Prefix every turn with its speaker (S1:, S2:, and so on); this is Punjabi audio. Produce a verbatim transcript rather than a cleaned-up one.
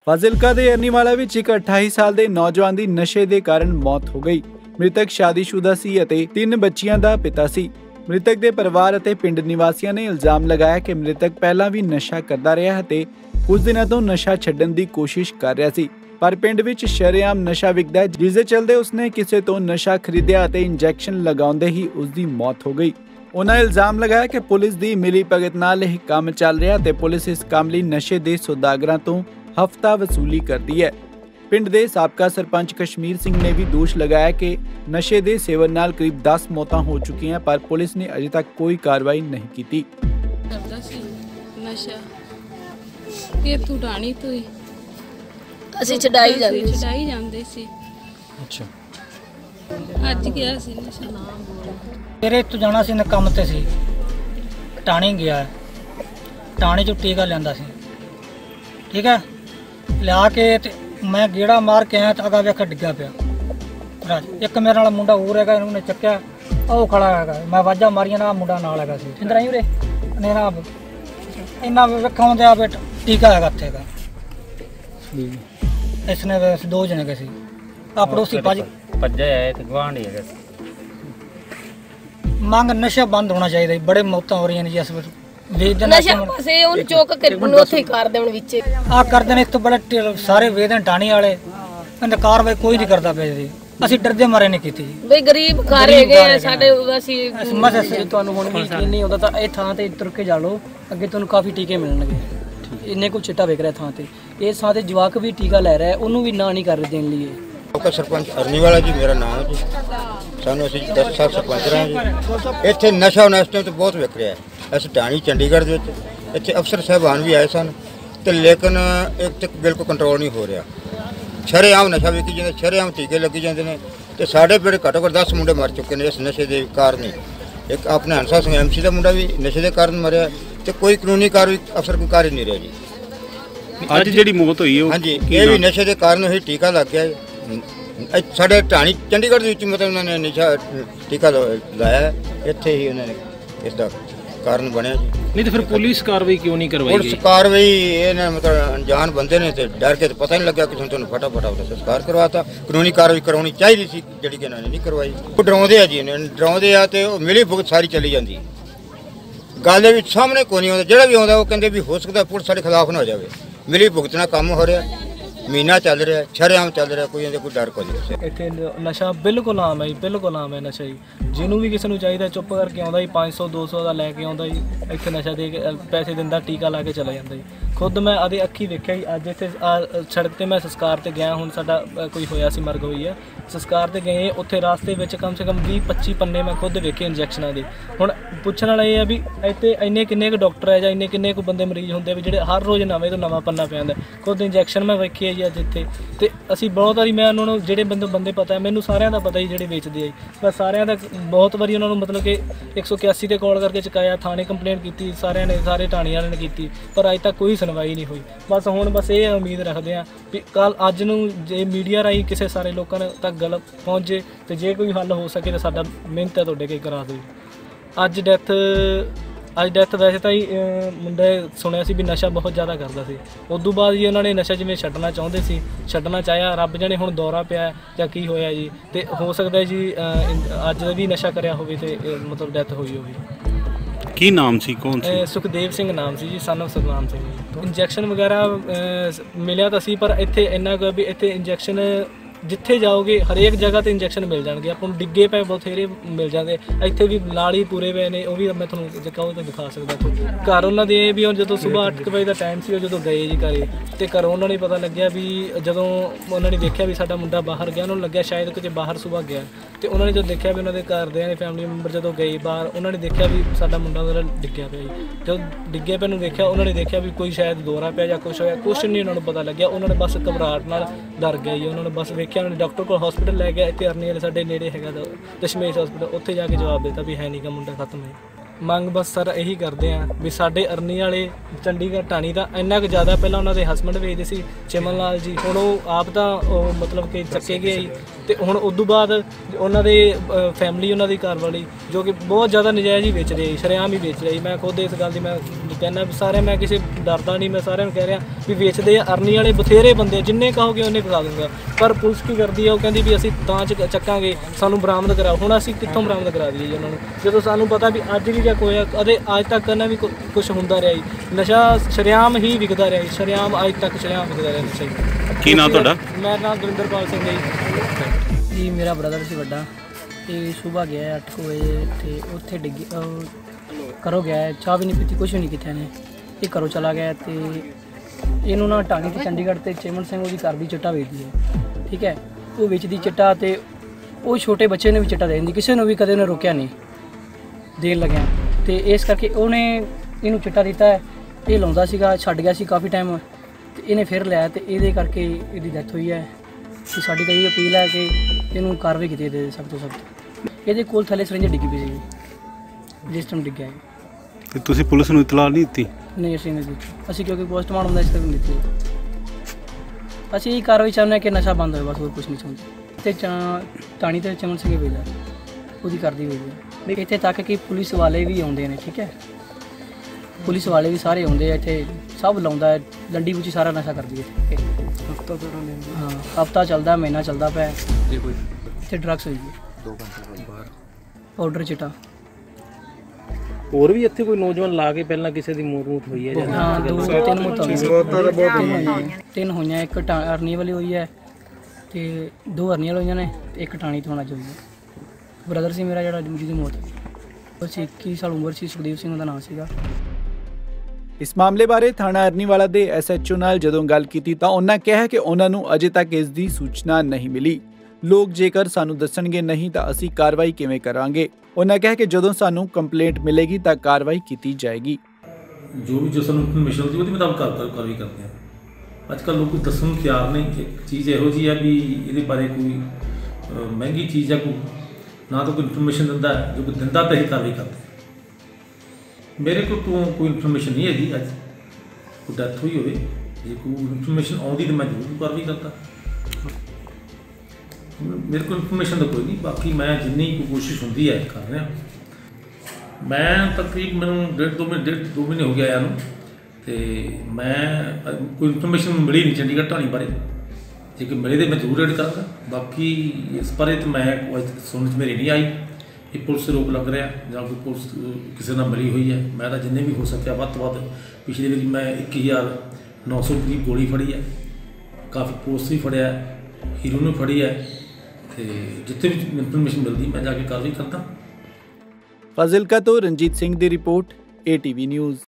S1: ਫਾਜ਼ਿਲਕਾ ਦੇ ਅਰਨੀਵਾਲਾ ਵਿੱਚ ਇੱਕ ਅਠਾਈ ਸਾਲ ਦੇ ਨੌਜਵਾਨ ਦੀ ਨਸ਼ੇ ਦੇ ਕਾਰਨ ਮੌਤ ਹੋ ਗਈ। ਮ੍ਰਿਤਕ ਸ਼ਾਦੀशुदा ਸੀ ਅਤੇ ਤਿੰਨ ਬੱਚਿਆਂ ਦਾ ਪਿਤਾ ਸੀ। ਮ੍ਰਿਤਕ ਦੇ ਪਰਿਵਾਰ ਅਤੇ ਪਿੰਡ ਨਿਵਾਸੀਆਂ ਨੇ ਇਲਜ਼ਾਮ ਲਗਾਇਆ ਕਿ ਮ੍ਰਿਤਕ ਪਹਿਲਾਂ ਵੀ ਨਸ਼ਾ ਕਰਦਾ ਰਿਹਾ ਅਤੇ ਕੁਝ ਦਿਨਾਂ ਤੋਂ ਨਸ਼ਾ ਛੱਡਣ ਦੀ ਕੋਸ਼ਿਸ਼ ਕਰ ਰਿਹਾ ਸੀ, ਪਰ ਪਿੰਡ ਵਿੱਚ ਸ਼ਰੇਆਮ ਨਸ਼ਾ ਵਿਕਦਾ, ਜਿਸ ਦੇ ਚਲਦੇ ਉਸਨੇ ਕਿਸੇ ਤੋਂ ਨਸ਼ਾ ਖਰੀਦਿਆ ਅਤੇ ਇੰਜੈਕਸ਼ਨ ਲਗਾਉਂਦੇ ਹੀ ਉਸ ਦੀ ਮੌਤ ਹੋ ਗਈ। ਉਹਨਾਂ ਇਲਜ਼ਾਮ ਲਗਾਇਆ ਕਿ ਪੁਲਿਸ ਦੀ ਮਿਲੀ ਭਗਤ ਨਾਲ ਇਹ ਕੰਮ ਚੱਲ ਰਿਹਾ ਤੇ ਪੁਲਿਸ ਇਸ ਕੰਮ ਲਈ ਨਸ਼ੇ ਦੇ ਸੌਦਾਗਰਾਂ ਤੋਂ ਹਫ਼ਤਾ ਵਸੂਲੀ ਕਰਦੀ ਹੈ। ਪਿੰਡ ਦੇ ਸਾਬਕਾ ਸਰਪੰਚ ਕਸ਼ਮੀਰ ਸਿੰਘ ਨੇ ਵੀ ਦੋਸ਼ ਲਗਾਇਆ ਕਿ ਨਸ਼ੇ ਦੇ ਸੇਵਨ ਨਾਲ ਕਰੀਬ ਦਸ ਮੌਤਾਂ ਹੋ ਚੁੱਕੀਆਂ, ਪਰ ਪੁਲਿਸ ਨੇ ਅਜੇ ਤੱਕ ਕੋਈ ਕਾਰਵਾਈ ਨਹੀਂ ਕੀਤੀ।
S2: ਕਰਦਾ ਸੀ ਨਸ਼ਾ ਇਹ ਤੂੰ ਢਾਣੀ ਤੋਂ ਹੀ
S3: ਅਸੀਂ ਛਡਾਈ ਜਾਂਦੇ ਸੀ
S2: ਛਡਾਈ ਜਾਂਦੇ ਸੀ।
S1: ਅੱਛਾ,
S2: ਅੱਜ ਗਿਆ ਸੀ ਨਸ਼ਾ ਨਾ
S4: ਤੇਰੇ ਤੋਂ ਜਾਣਾ ਸੀ ਨਾ ਕੰਮ ਤੇ ਸੀ, ਟਾਣੀ ਗਿਆ, ਟਾਣੀ ਚੋਂ ਟੀਕਾ ਲਿਆਂਦਾ ਸੀ, ਠੀਕ ਹੈ, ਲਿਆ ਕੇ ਤੇ ਮੈਂ ਗੇੜਾ ਮਾਰ ਕੇ ਆਇਆ ਤਾਂ ਅਗਾ ਵੇਖ ਡਿੱਗਾ ਪਿਆ। ਇੱਕ ਮੇਰੇ ਨਾਲ ਮੁੰਡਾ ਹੋਰ ਹੈਗਾ, ਇਹਨੂੰ ਨੇ ਚੱਕਿਆ, ਉਹ ਖੜਾ ਹੈਗਾ, ਮੈਂ ਵਾਜਾ ਮਾਰੀਆਂ ਨਾ ਮੁੰਡਾ ਨਾਲ ਹੈਗਾ ਸੀ, ਇੰਦਰਾ ਹੀ ਉਰੇ ਨੇਰਾ ਇੰਨਾ ਵੇਖਾਉਂਦੇ ਆ ਬੇਟ ਟੀਕਾ ਹੈਗਾ ਇੱਥੇ ਹੈਗਾ। ਇਸਨੇ ਦੋ ਜਣੇ ਗਏ ਸੀ, ਆ ਪੜੋਸੀ ਭੱਜ
S5: ਭੱਜਿਆ ਹੈ ਤੇ ਗਵਾਂਢੀ ਹੈਗਾ।
S4: ਮੰਗ ਨਸ਼ਾ ਬੰਦ ਹੋਣਾ ਚਾਹੀਦਾ, ਬੜੇ ਮੌਤਾਂ ਹੋ ਰਹੀਆਂ ਨੇ ਜੀ ਇਸ ਵੇਲੇ।
S3: ਨਸ਼ਾ ਪਾਸੇ ਉਹਨੂੰ ਚੁੱਕ ਕੇ ਉੱਥੇ ਹੀ ਕਰ ਦੇਣ ਵਿੱਚ
S4: ਆ ਕਰਦੇ ਨੇ। ਇਸ ਤੋਂ ਬੜਾ ਸਾਰੇ ਵੇਦਨ ਟਾਣੀ ਵਾਲੇ ਕਹਿੰਦੇ ਕਾਰਵਾਈ ਕੋਈ ਨਹੀਂ ਕਰਦਾ ਪਿਆ ਜੀ, ਅਸੀਂ ਡਰਦੇ ਮਾਰੇ ਨਹੀਂ ਕੀਤੀ ਜੀ।
S3: ਬਈ ਗਰੀਬ ਘਰ ਹੈਗੇ ਆ ਸਾਡੇ, ਅਸੀਂ
S4: ਜੇ ਤੁਹਾਨੂੰ ਹੁਣ ਵੀ ਯਕੀਨ ਨਹੀਂ ਹੁੰਦਾ ਤਾਂ ਇਹ ਥਾਂ ਤੇ ਤੁਰ ਕੇ ਜਾ ਲਓ, ਅੱਗੇ ਤੁਹਾਨੂੰ ਕਾਫੀ ਟੀਕੇ ਮਿਲਣਗੇ। ਇੰਨੇ ਕੁ ਚਿੱਟਾ ਵਿਕ ਰਿਹਾ ਥਾਂ ਤੇ, ਇਹ ਥਾਂ ਤੇ ਜਵਾਕ ਵੀ ਟੀਕਾ ਲੈ ਰਿਹਾ, ਉਹਨੂੰ ਵੀ ਨਾ ਨਹੀਂ ਕਰ ਦੇਣ ਲਈ।
S6: ਸਾਬਕਾ ਸਰਪੰਚ ਅਰਨੀਵਾਲਾ ਜੀ ਮੇਰਾ ਨਾਮ ਹੈ ਜੀ, ਸਾਨੂੰ ਅਸੀਂ ਦਸ ਸਾਲ ਸਰਪੰਚ ਰਹੇ ਜੀ। ਇੱਥੇ ਨਸ਼ਾ ਇਸ ਟਾਈਮ ਤੇ ਬਹੁਤ ਵਿਕ ਰਿਹਾ ਹੈ। ਅਸੀਂ ਢਾਣੀ ਚੰਡੀਗੜ੍ਹ ਦੇ ਵਿੱਚ ਇੱਥੇ ਅਫਸਰ ਸਾਹਿਬਾਨ ਵੀ ਆਏ ਸਨ ਤੇ ਲੇਕਿਨ ਇੱਕ ਤੱਕ ਬਿਲਕੁਲ ਕੰਟਰੋਲ ਨਹੀਂ ਹੋ ਰਿਹਾ। ਸ਼ਰੇਆਮ ਨਸ਼ਾ ਵਿਕੀ ਜਾਂਦਾ, ਸ਼ਰੇਆਮ ਟੀਕੇ ਲੱਗੀ ਜਾਂਦੇ ਨੇ ਤੇ ਸਾਡੇ ਪਿੰਡ ਘੱਟੋ ਘੱਟ ਦਸ ਮੁੰਡੇ ਮਰ ਚੁੱਕੇ ਨੇ ਇਸ ਨਸ਼ੇ ਦੇ ਕਾਰਨ ਹੀ। ਇੱਕ ਆਪਣੇ ਹੰਸਾ ਸਿੰਘ ਐਮ ਸੀ ਦਾ ਮੁੰਡਾ ਵੀ ਨਸ਼ੇ ਦੇ ਕਾਰਨ ਮਰਿਆ ਤੇ ਕੋਈ ਕਾਨੂੰਨੀ ਕਾਰਵਾਈ ਅਫਸਰ ਕੋਈ ਕਰ ਹੀ ਨਹੀਂ ਰਿਹਾ ਜੀ।
S7: ਅੱਜ ਜਿਹੜੀ ਮੌਤ ਹੋਈ ਉਹ
S6: ਹਾਂਜੀ, ਇਹ ਵੀ ਨਸ਼ੇ ਦੇ ਕਾਰਨ ਹੀ ਟੀਕਾ ਲੱਗ ਗਿਆ। ਸਾਡੇ ਢਾਣੀ ਚੰਡੀਗੜ੍ਹ ਦੇ ਵਿੱਚ ਮਤਲਬ ਉਹਨਾਂ ਨੇ ਨਸ਼ਾ ਟੀਕਾ ਲਾਇਆ, ਇੱਥੇ ਹੀ ਉਹਨਾਂ ਨੇ ਇਸ ਦਾ ਕਾਰਨ ਬਣਿਆ ਜੀ।
S7: ਨਹੀਂ ਤਾਂ ਫਿਰ ਪੁਲਿਸ ਕਾਰਵਾਈ ਕਿਉਂ ਨਹੀਂ ਕਰਵਾਈ?
S6: ਪੁਲਿਸ ਕਾਰਵਾਈ ਇਹਨਾਂ ਮਤਲਬ ਅਣਜਾਣ ਬੰਦੇ ਨੇ ਤੇ ਡਰ ਕੇ ਤੇ ਪਤਾ ਨਹੀਂ ਲੱਗਿਆ ਕਿਸੇ ਨੂੰ, ਫਟਾਫਟ ਉਹਦਾ ਸੰਸਕਾਰ ਕਰਵਾਤਾ। ਕਾਨੂੰਨੀ ਕਾਰਵਾਈ ਕਰਾਉਣੀ ਚਾਹੀਦੀ ਸੀ ਜਿਹੜੀ ਕਿ ਇਹਨਾਂ ਨੇ ਨਹੀਂ ਕਰਵਾਈ। ਉਹ ਡਰਾਉਂਦੇ ਆ ਜੀ, ਇਹਨਾਂ ਨੂੰ ਡਰਾਉਂਦੇ ਆ ਤੇ ਉਹ ਮਿਲੀ ਭੁਗਤ ਸਾਰੀ ਚਲੀ ਜਾਂਦੀ। ਗੱਲ ਦੇ ਵਿੱਚ ਸਾਹਮਣੇ ਕੋਈ ਨਹੀਂ ਆਉਂਦਾ, ਜਿਹੜਾ ਵੀ ਆਉਂਦਾ ਉਹ ਕਹਿੰਦੇ ਵੀ ਹੋ ਸਕਦਾ ਪੁਲਿਸ ਸਾਡੇ ਖਿਲਾਫ ਨਾ ਹੋ ਜਾਵੇ। ਮਿਲੀ ਭੁਗਤ ਨਾਲ ਕੰਮ ਹੋ ਰਿਹਾ, ਮਹੀਨਾ ਚੱਲ ਰਿਹਾ, ਸ਼ਰੇਆਮ ਚੱਲ ਰਿਹਾ, ਕੋਈ ਇਹਦੇ ਕੋਈ ਡਰ ਕੋਈ ਨਹੀਂ।
S8: ਇੱਥੇ ਨਸ਼ਾ ਬਿਲਕੁਲ ਆਮ ਹੈ ਜੀ, ਬਿਲਕੁਲ ਆਮ ਹੈ ਨਸ਼ਾ ਜੀ। ਜਿਹਨੂੰ ਵੀ ਕਿਸੇ ਨੂੰ ਚਾਹੀਦਾ ਚੁੱਪ ਕਰਕੇ ਆਉਂਦਾ ਜੀ, ਪੰਜ ਸੌ ਦੋ ਸੌ ਦਾ ਲੈ ਕੇ ਆਉਂਦਾ ਜੀ, ਇੱਥੇ ਨਸ਼ਾ ਦੇ ਕੇ ਪੈਸੇ ਦਿੰਦਾ, ਟੀਕਾ ਲਾ ਕੇ ਚਲਾ ਜਾਂਦਾ ਜੀ। ਖੁਦ ਮੈਂ ਆਦੇ ਅੱਖੀ ਵੇਖਿਆ ਜੀ। ਅੱਜ ਇੱਥੇ ਸੜਕ 'ਤੇ ਮੈਂ ਸੰਸਕਾਰ 'ਤੇ ਗਿਆ, ਹੁਣ ਸਾਡਾ ਕੋਈ ਹੋਇਆ ਸੀ, ਮਰਗ ਹੋਈ ਹੈ, ਸੰਸਕਾਰ 'ਤੇ ਗਏ, ਉੱਥੇ ਰਾਸਤੇ ਵਿੱਚ ਕਮ ਸੇ ਕਮ ਵੀਹ ਪੱਚੀ ਪੰਨੇ ਮੈਂ ਖੁਦ ਵੇਖੇ ਇੰਜੈਕਸ਼ਨਾਂ ਦੇ। ਹੁਣ ਪੁੱਛਣ ਵਾਲਾ ਇਹ ਹੈ ਵੀ ਇੱਥੇ ਇੰਨੇ ਕਿੰਨੇ ਕੁ ਡਾਕਟਰ ਹੈ ਜਾਂ ਇੰਨੇ ਕਿੰਨੇ ਕੁ ਬੰਦੇ ਮਰੀਜ਼ ਹੁੰਦੇ ਵੀ ਜਿਹੜੇ ਹਰ ਰੋਜ਼ ਨਵੇਂ ਤੋਂ ਨਵਾਂ ਪੰਨਾ ਪਿਆਉਂਦਾ। ਖੁਦ ਇੰਜੈਕਸ਼ਨ ਮੈਂ ਵੇਖੀ ਹੈ ਜੀ ਅੱਜ ਇੱਥੇ। ਅਤੇ ਅਸੀਂ ਬਹੁਤ ਵਾਰੀ ਮੈਂ ਉਹਨਾਂ ਨੂੰ ਜਿਹੜੇ ਬੰਦੇ ਬੰਦੇ ਪਤਾ, ਮੈਨੂੰ ਸਾਰਿਆਂ ਦਾ ਪਤਾ ਜੀ ਜਿਹੜੇ ਵੇਚਦੇ ਆ ਜੀ, ਬਸ ਸਾਰਿਆਂ ਦਾ ਬਹੁਤ ਵਾਰੀ ਉਹਨਾਂ ਨੂੰ ਮਤਲਬ ਕਿ ਇੱਕ ਸੌ ਇਕਿਆਸੀ 'ਤੇ ਕਾਲ ਕਰਕੇ ਚੁਕਾਇਆ, ਥਾਣੇ ਕੰਪਲੇਂਟ ਕੀਤੀ ਸਾਰਿਆਂ ਨੇ, ਸਾਰੇ ਢਾਣੀ ਵਾਲਿਆਂ ਨੇ ਕੀਤੀ, ਪਰ ਅੱਜ ਤੱਕ ਕੋਈ ਸੁਣਵਾਈ ਨਹੀਂ ਹੋਈ। ਬਸ ਹੁਣ ਬਸ ਇਹ ਉਮੀਦ ਰੱਖਦੇ ਹਾਂ ਵੀ ਕੱਲ੍ਹ ਅੱਜ ਨੂੰ ਜੇ ਮੀਡੀਆ ਰਾਹੀਂ ਕਿਸੇ ਸਾਰੇ ਲੋਕਾਂ ਤੱਕ ਗੱਲ ਪਹੁੰਚ ਜੇ ਅਤੇ ਜੇ ਕੋਈ ਹੱਲ ਹੋ ਸਕੇ ਤਾਂ ਸਾਡਾ ਮਿਹਨਤ ਹੈ ਤੁਹਾਡੇ ਕੇ ਕਰਾ ਦਿਓ। ਅੱਜ ਡੈਥ ਅੱਜ ਡੈਥ ਵੈਸੇ ਤਾਂ ਹੀ ਮੁੰਡੇ ਸੁਣਿਆ ਸੀ ਵੀ ਨਸ਼ਾ ਬਹੁਤ ਜ਼ਿਆਦਾ ਕਰਦਾ ਸੀ। ਉਦੋਂ ਬਾਅਦ ਜੀ ਉਹਨਾਂ ਨੇ ਨਸ਼ਾ ਜਿਵੇਂ ਛੱਡਣਾ ਚਾਹੁੰਦੇ ਸੀ, ਛੱਡਣਾ ਚਾਹਿਆ, ਰੱਬ ਜਾਣੇ ਹੁਣ ਦੌਰਾ ਪਿਆ ਜਾਂ ਕੀ ਹੋਇਆ ਜੀ। ਅਤੇ ਹੋ ਸਕਦਾ ਜੀ ਅੱਜ ਵੀ ਨਸ਼ਾ ਕਰਿਆ ਹੋਵੇ ਅਤੇ ਮਤਲਬ ਡੈਥ ਹੋਈ ਹੋਵੇ।
S7: ਕੀ ਨਾਮ ਸੀ, ਕੌਣ ਸੀ?
S8: ਸੁਖਦੇਵ ਸਿੰਘ ਨਾਮ ਸੀ ਜੀ, son of Satnam Singh ji. Injection ਵਗੈਰਾ ਮਿਲਿਆ ਤਾਂ ਸੀ, ਪਰ ਇੱਥੇ ਇੰਨਾ ਕੁ ਵੀ ਇੱਥੇ ਇੰਜੈਕਸ਼ਨ ਜਿੱਥੇ ਜਾਓਗੇ ਹਰੇਕ ਜਗ੍ਹਾ 'ਤੇ ਇੰਜੈਕਸ਼ਨ ਮਿਲ ਜਾਣਗੇ ਆਪਾਂ ਨੂੰ। ਡਿੱਗੇ ਪਏ ਬਥੇਰੇ ਮਿਲ ਜਾਂਦੇ, ਇੱਥੇ ਵੀ ਨਾਲ ਹੀ ਪੂਰੇ ਪਏ ਨੇ, ਉਹ ਵੀ ਮੈਂ ਤੁਹਾਨੂੰ ਜੇ ਕਹੋ ਤਾਂ ਦਿਖਾ ਸਕਦਾ। ਘਰ ਉਹਨਾਂ ਦੇ ਵੀ ਹੁਣ ਜਦੋਂ ਸੁਬਾਹ ਅੱਠ ਕੁ ਵਜੇ ਦਾ ਟਾਈਮ ਸੀ, ਉਹ ਜਦੋਂ ਗਏ ਜੀ ਘਰੇ, ਅਤੇ ਘਰੋਂ ਉਹਨਾਂ ਨੇ ਪਤਾ ਲੱਗਿਆ ਵੀ ਜਦੋਂ ਉਹਨਾਂ ਨੇ ਦੇਖਿਆ ਵੀ ਸਾਡਾ ਮੁੰਡਾ ਬਾਹਰ ਗਿਆ, ਉਹਨਾਂ ਨੂੰ ਲੱਗਿਆ ਸ਼ਾਇਦ ਕਿਤੇ ਬਾਹਰ ਸੁਬਾਹ ਗਿਆ, ਅਤੇ ਉਹਨਾਂ ਨੇ ਜਦੋਂ ਦੇਖਿਆ ਵੀ ਉਹਨਾਂ ਦੇ ਘਰਦਿਆਂ ਨੇ ਫੈਮਿਲੀ ਮੈਂਬਰ ਜਦੋਂ ਗਏ ਬਾਹਰ, ਉਹਨਾਂ ਨੇ ਦੇਖਿਆ ਵੀ ਸਾਡਾ ਮੁੰਡਾ ਉਹਦਾ ਡਿੱਗਿਆ ਪਿਆ ਜੀ। ਜਦੋਂ ਡਿੱਗੇ ਪਏ ਨੂੰ ਦੇਖਿਆ, ਉਹਨਾਂ ਨੇ ਦੇਖਿਆ ਵੀ ਕੋਈ ਸ਼ਾਇਦ ਦੌਰਾ ਪਿਆ ਜਾਂ ਕੁਛ ਹੋਇਆ, ਕੁਛ ਨਹੀਂ ਉਹਨਾਂ ਨੂੰ ਪਤਾ ਲੱਗਿਆ। ਉਹਨਾਂ ਨੇ ਬਸ ਘਬਰਾਹਟ ਨਾਲ ਡਰ ਗਏ ਜੀ। ਉਹਨਾਂ ਨੇ ਬਸ ਵੇਖਿਆ, ਉਹਨਾਂ ਨੇ ਡਾਕਟਰ ਕੋਲ ਹਸਪੀਟਲ ਲੈ ਗਿਆ, ਇੱਥੇ ਅਰਨੀ ਵਾਲੇ ਸਾਡੇ ਨੇੜੇ ਹੈਗਾ ਦਸ਼ਮੇਸ਼ ਹਸਪੀਟਲ, ਉੱਥੇ ਜਾ ਕੇ ਜਵਾਬ ਦਿੱਤਾ ਵੀ ਹੈ ਨਹੀਂ ਗਾ, ਮੁੰਡਾ ਖਤਮ ਹੈ। ਮੰਗ ਬਸ ਸਰ ਇਹੀ ਕਰਦੇ ਹਾਂ ਵੀ ਸਾਡੇ ਅਰਨੀ ਵਾਲੇ ਚੰਡੀਗੜ੍ਹ ਢਾਣੀ ਦਾ ਇੰਨਾ ਕੁ ਜ਼ਿਆਦਾ, ਪਹਿਲਾਂ ਉਹਨਾਂ ਦੇ ਹਸਬੈਂਡ ਵੇਚਦੇ ਸੀ ਚਿਮਨ ਲਾਲ ਜੀ, ਹੁਣ ਉਹ ਆਪ ਤਾਂ ਉਹ ਮਤਲਬ ਕਿ ਚੱਕੇ ਗਏ ਜੀ, ਅਤੇ ਹੁਣ ਉਦੋਂ ਬਾਅਦ ਉਹਨਾਂ ਦੇ ਫੈਮਿਲੀ, ਉਹਨਾਂ ਦੀ ਘਰ ਵਾਲੀ ਜੋ ਕਿ ਬਹੁਤ ਜ਼ਿਆਦਾ ਨਜਾਇਜ਼ ਹੀ ਵੇਚ ਰਹੀ, ਸ਼ਰੇਆਮ ਹੀ ਵੇਚ ਰਹੀ। ਮੈਂ ਖੁਦ ਇਸ ਗੱਲ ਦੀ ਮੈਂ ਕਹਿੰਦਾ ਵੀ ਸਾਰੇ, ਮੈਂ ਕਿਸੇ ਡਰਦਾ ਨਹੀਂ, ਮੈਂ ਸਾਰਿਆਂ ਨੂੰ ਕਹਿ ਰਿਹਾ ਵੀ ਵੇਚਦੇ ਆ, ਅਰਨੀ ਵਾਲੇ ਬਥੇਰੇ ਬੰਦੇ, ਜਿੰਨੇ ਕਹੋਗੇ ਉਹਨੇ ਪਕਾ ਦੂੰਗਾ। ਪਰ ਪੁਲਿਸ ਕੀ ਕਰਦੀ ਆ, ਉਹ ਕਹਿੰਦੀ ਵੀ ਅਸੀਂ ਤਾਂ ਚ ਚੱਕਾਂਗੇ, ਸਾਨੂੰ ਬਰਾਮਦ ਕਰਾਓ। ਹੁਣ ਅਸੀਂ ਕਿੱਥੋਂ ਬਰਾਮਦ ਕਰਾ ਦਈਏ ਜੀ ਉਹਨਾਂ ਨੂੰ, ਜਦੋਂ ਸਾਨੂੰ ਪਤਾ ਵੀ ਅੱਜ ਵੀ ਜਾਂ ਕੋਈ ਅਦੇ ਅੱਜ ਤੱਕ ਨਾ ਵੀ ਕੁਛ ਹੁੰਦਾ ਰਿਹਾ ਜੀ। ਨਸ਼ਾ ਸ਼ਰੇਆਮ ਹੀ ਵਿਕਦਾ ਰਿਹਾ ਜੀ, ਸ਼ਰੇਆਮ ਅੱਜ ਤੱਕ ਸ਼ਰੇਆਮ ਵਿਕਦਾ ਰਿਹਾ ਨਸ਼ਾ ਜੀ।
S7: ਕੀ ਨਾਮ ਤੁਹਾਡਾ?
S8: ਮੇਰਾ ਨਾਮ ਗੁਰਿੰਦਰਪਾਲ ਸਿੰਘ ਹੈ ਜੀ।
S4: ਜੀ ਮੇਰਾ ਬ੍ਰਦਰ ਸੀ ਵੱਡਾ, ਇਹ ਸੁਬਾਹ ਗਿਆ ਅੱਠ ਕੁ ਵਜੇ ਤੇ ਉੱਥੇ ਡਿੱਗੀ, ਘਰੋਂ ਗਿਆ, ਚਾਹ ਵੀ ਨਹੀਂ ਪੀਤੀ, ਕੁਛ ਵੀ ਨਹੀਂ ਕੀਤਾ ਇਹਨੇ। ਇਹ ਘਰੋਂ ਚਲਾ ਗਿਆ ਤੇ ਇਹਨੂੰ ਨਾ ਟਾਣੀ ਤੇ ਚੰਡੀਗੜ੍ਹ ਤੇ ਚਿਮਨ ਸਿੰਘ ਉਹਦੀ ਘਰ ਦੀ ਚਿੱਟਾ ਵੇਚਦੀ ਹੈ, ਠੀਕ ਹੈ। ਉਹ ਵੇਚਦੀ ਚਿੱਟਾ ਤੇ ਉਹ ਛੋਟੇ ਬੱਚੇ ਨੇ ਵੀ ਚਿੱਟਾ ਦੇ ਦਿੰਦੀ, ਕਿਸੇ ਨੂੰ ਵੀ ਕਦੇ ਉਹਨੇ ਰੋਕਿਆ ਨਹੀਂ ਦੇਣ ਲੱਗਿਆ। ਤੇ ਇਸ ਕਰਕੇ ਉਹਨੇ ਇਹਨੂੰ ਚਿੱਟਾ ਦਿੱਤਾ ਹੈ। ਇਹ ਲਾਉਂਦਾ ਸੀਗਾ, ਛੱਡ ਗਿਆ ਸੀ ਕਾਫੀ ਟਾਈਮ, ਤੇ ਇਹਨੇ ਫਿਰ ਲਿਆ ਤੇ ਇਹਦੇ ਕਰਕੇ ਇਹਦੀ ਡੈਥ ਹੋਈ ਹੈ। ਤੇ ਸਾਡੀ ਤਾਂ ਇਹ ਅਪੀਲ ਹੈ ਕਿ ਇਹਨੂੰ ਕਾਰਵਾਈ ਕੀਤੀ ਜਾਵੇ ਸਭ ਤੋਂ ਸਖਤ। ਇਹਦੇ ਕੋਲ ਥੱਲੇ ਸਰਿੰਜ ਡਿੱਗੀ ਪਈ ਸੀ ਜਿਸ ਟਾਈਮ ਡਿੱਗਿਆ ਹੈ।
S7: ਤੇ ਤੁਸੀਂ ਪੁਲਿਸ ਨੂੰ ਇਤਲਾਹ ਨਹੀਂ ਦਿੱਤੀ?
S8: ਨਹੀਂ ਅਸੀਂ ਨਹੀਂ ਦਿੱਤੀ, ਅਸੀਂ ਕਿਉਂਕਿ ਪੋਸਟਮਾਰਟਮ ਹੁੰਦਾ ਇਸ ਕਰਕੇ ਨਹੀਂ ਦਿੱਤੀ। ਅਸੀਂ ਇਹ ਕਾਰਵਾਈ ਚਾਹੁੰਦੇ ਹਾਂ ਕਿ ਨਸ਼ਾ ਬੰਦ ਹੋਵੇ, ਬਸ ਹੋਰ ਕੁਛ ਨਹੀਂ ਚਾਹੁੰਦੇ। ਅਤੇ ਟਾਣੀ ਤੇ ਚਮਨ ਸਿੰਘ ਵੇਚਦਾ, ਉਹਦੀ ਕਰਦੀ ਹੋਈ ਹੈ। ਇੱਥੇ ਤੱਕ ਕਿ ਪੁਲਿਸ ਵਾਲੇ ਵੀ ਆਉਂਦੇ ਨੇ, ਠੀਕ ਹੈ, ਪੁਲਿਸ ਵਾਲੇ ਵੀ ਸਾਰੇ ਆਉਂਦੇ ਆ ਇੱਥੇ, ਸਭ ਲਾਉਂਦਾ ਹੈ, ਲੰਡੀ ਵਿੱਚ ਸਾਰਾ ਨਸ਼ਾ ਕਰਦੀ ਹੈ। ਹਫਤਾ ਹਾਂ ਹਫਤਾ ਚੱਲਦਾ, ਮਹੀਨਾ ਚੱਲਦਾ ਪਿਆ ਇੱਥੇ। ਡਰੱਗਸ ਹੋਈ ਹੈ, ਪਾਊਡਰ ਚਿੱਟਾ।
S5: ਹੋਰ ਵੀ ਇੱਥੇ ਕੋਈ ਨੌਜਵਾਨ ਲਾ ਕੇ ਪਹਿਲਾਂ ਕਿਸੇ ਦੀ ਮੌਤ ਮੂਤ ਹੋਈ ਹੈ ਜਾਂ?
S8: ਹਾਂ ਦੋ ਤਿੰਨ ਮੌਤਾਂ ਹੋਈਆਂ, ਤਿੰਨ ਹੋਈਆਂ। ਇੱਕ ਅਰਨੀ ਵਾਲੀ ਹੋਈ ਹੈ ਤੇ ਦੋ ਅਰਨੀ ਵਾਲੀ ਹੋਈਆਂ ਨੇ, ਤੇ ਇੱਕ ਟਾਣੀ ਤੋਂ ਹੋਣਾ ਚਾਹੀਦਾ। ਬ੍ਰਦਰ ਸੀ ਮੇਰਾ ਜਿਹੜਾ ਜਿਹਦੀ ਮੌਤ, ਬਸ ਇੱਕੀ ਸਾਲ ਉਮਰ ਸੀ, ਸੁਖਦੇਵ ਸਿੰਘ ਉਹਦਾ ਨਾਮ ਸੀਗਾ।
S1: ਇਸ ਮਾਮਲੇ ਬਾਰੇ ਥਾਣਾ ਅਰਨੀਵਾਲਾ ਦੇ ਐਸ ਐਚ ਓ ਨਾਲ ਜਦੋਂ ਗੱਲ ਕੀਤੀ ਤਾਂ ਉਹਨਾਂ ਕਿਹਾ ਕਿ ਉਹਨਾਂ ਨੂੰ ਅਜੇ ਤੱਕ ਇਸ ਦੀ ਸੂਚਨਾ ਨਹੀਂ ਮਿਲੀ। ਲੋਕ ਜੇਕਰ ਸਾਨੂੰ ਦੱਸਣਗੇ ਨਹੀਂ ਤਾਂ ਅਸੀਂ ਕਾਰਵਾਈ ਕਿਵੇਂ ਕਰਾਂਗੇ। ਉਹਨਾਂ ਕਿਹਾ ਕਿ ਜਦੋਂ ਸਾਨੂੰ ਕੰਪਲੇਂਟ ਮਿਲੇਗੀ ਤਾਂ ਕਾਰਵਾਈ ਕੀਤੀ ਜਾਏਗੀ।
S9: ਜੋ ਵੀ ਜੋ ਸਾਨੂੰ ਇਨਫੋਰਮੇਸ਼ਨ ਹੁੰਦੀ ਉਹਦੇ ਮੁਤਾਬਕ ਕਾਰਵਾਈ ਕਰਦੇ ਹਾਂ। ਅੱਜ ਕੱਲ੍ਹ ਲੋਕ ਦੱਸਣ ਨੂੰ ਤਿਆਰ ਨਹੀਂ। ਇੱਕ ਚੀਜ਼ ਇਹੋ ਜਿਹੀ ਹੈ ਵੀ ਇਹਦੇ ਬਾਰੇ ਕੋਈ ਮਹਿੰਗੀ ਚੀਜ਼ ਹੈ, ਕੋਈ ਨਾ ਤਾਂ ਕੋਈ ਇਨਫੋਰਮੇਸ਼ਨ ਦਿੰਦਾ, ਜੋ ਕੋਈ ਦਿੰਦਾ ਤਾਂ ਹੀ ਕਾਰਵਾਈ ਕਰਦੇ। ਮੇਰੇ ਕੋਲ ਤੋਂ ਕੋਈ ਇਨਫੋਰਮੇਸ਼ਨ ਨਹੀਂ ਹੈਗੀ ਅੱਜ ਕੋਈ ਡੈਥ ਹੋਈ ਹੋਵੇ। ਜੇ ਕੋਈ ਇਨਫੋਰਮੇਸ਼ਨ ਆਉਂਦੀ ਤਾਂ ਮੈਂ ਜ਼ਰੂਰ ਕਾਰਵਾਈ ਕਰਦਾ। ਮੇਰੇ ਕੋਲ ਇਨਫੋਰਮੇਸ਼ਨ ਤਾਂ ਕੋਈ ਨਹੀਂ, ਬਾਕੀ ਮੈਂ ਜਿੰਨੀ ਕੋਈ ਕੋਸ਼ਿਸ਼ ਹੁੰਦੀ ਹੈ ਕਰ ਰਿਹਾ। ਮੈਂ ਤਕਰੀਬਨ ਮੈਨੂੰ ਡੇਢ ਦੋ ਮਹੀਨੇ ਡੇਢ ਦੋ ਮਹੀਨੇ ਹੋ ਗਿਆ ਆਇਆ ਨੂੰ, ਅਤੇ ਮੈਂ ਕੋਈ ਇਨਫੋਰਮੇਸ਼ਨ ਮਿਲੀ ਨਹੀਂ ਚੰਡੀਗੜ੍ਹ ਢਾਣੀ ਬਾਰੇ। ਜੇ ਕੋਈ ਮਿਲੇ ਤਾਂ ਮੈਂ ਜ਼ਰੂਰ ਐਡ ਕਰਾਂਗਾ। ਬਾਕੀ ਇਸ ਬਾਰੇ ਤਾਂ ਮੈਂ ਸੁਣਨ 'ਚ ਮੇਰੀ ਨਹੀਂ ਆਈ ਇਹ ਪੁਲਿਸ ਰੋਕ ਲੱਗ ਰਿਹਾ ਜਾਂ ਕੋਈ ਪੁਲਿਸ ਕਿਸੇ ਨਾਲ ਮਿਲੀ ਹੋਈ ਹੈ। ਮੈਂ ਤਾਂ ਜਿੰਨੇ ਵੀ ਹੋ ਸਕਿਆ ਵੱਧ ਤੋਂ ਵੱਧ, ਪਿਛਲੇ ਵਾਰੀ ਮੈਂ ਇੱਕ ਹਜ਼ਾਰ ਨੌ ਸੌ ਕਰੀਬ ਗੋਲੀ ਫੜੀ ਹੈ, ਕਾਫੀ ਪੋਸਟ ਵੀ ਫੜਿਆ, ਹੀਰੋ ਨੂੰ ਫੜੀ ਹੈ, ਅਤੇ ਜਿੱਥੇ ਵੀ ਇਨਫੋਰਮੇਸ਼ਨ ਮਿਲਦੀ ਮੈਂ ਜਾ ਕੇ ਕਾਰਵਾਈ ਕਰਦਾ।
S1: ਫਾਜ਼ਿਲਕਾ ਤੋਂ ਰਣਜੀਤ ਸਿੰਘ ਦੀ report, A T V news.